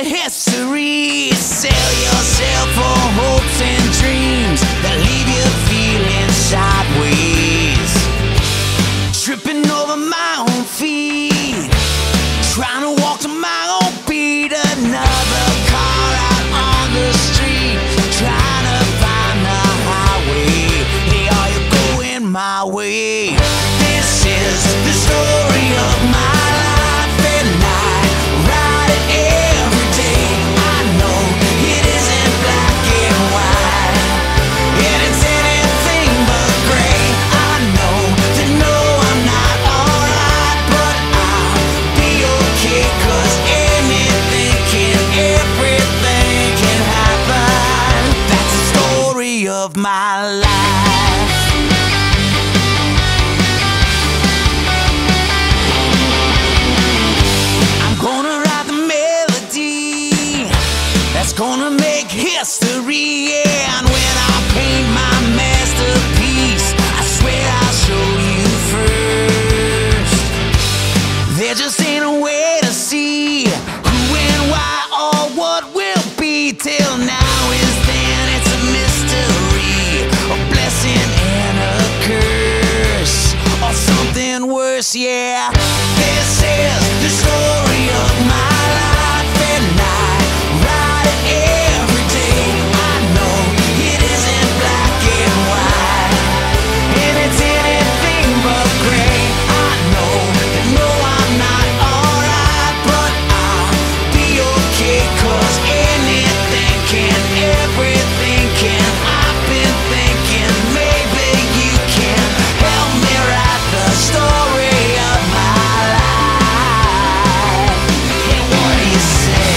history. Sell yourself for hopes and dreams that leave you feeling sideways. Tripping over my own feet, trying to walk to my own beat. Another car out on the street, trying to find the highway. Hey, are you going my way? This is the story of my life, and I ride it every day. I know it isn't black and white, and it's anything but gray. I know that no, I'm not alright, but I'll be okay, 'cause anything can, everything can happen. That's the story of my life. That's gonna make history, yeah. And when I paint my masterpiece, I swear I'll show you first. There just ain't a way to see who and why or what will be. Till now is then, it's a mystery, a blessing and a curse, or something worse, yeah. This is the story of my life, and I ride it every day. I know it isn't black and white, and it's anything but gray. I know that no, I'm not alright, but I'll be okay, 'cause anything can, everything can. I've been thinking maybe you can help me write the story of my life. And what do you say?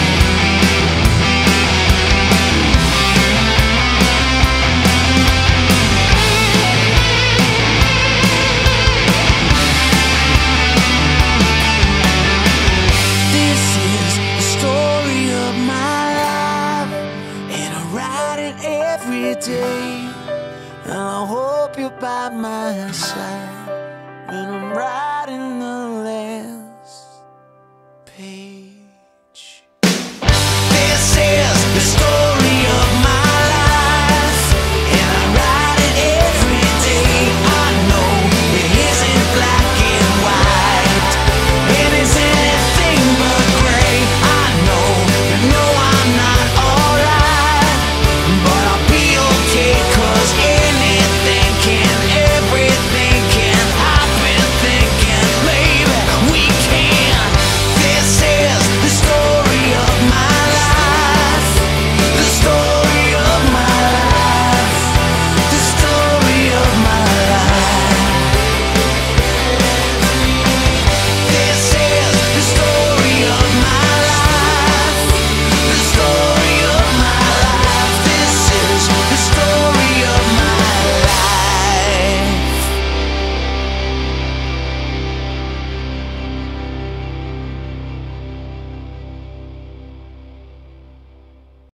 This is the story of my life, and I write it every day. And I hope you're by my side when I'm writing the last page.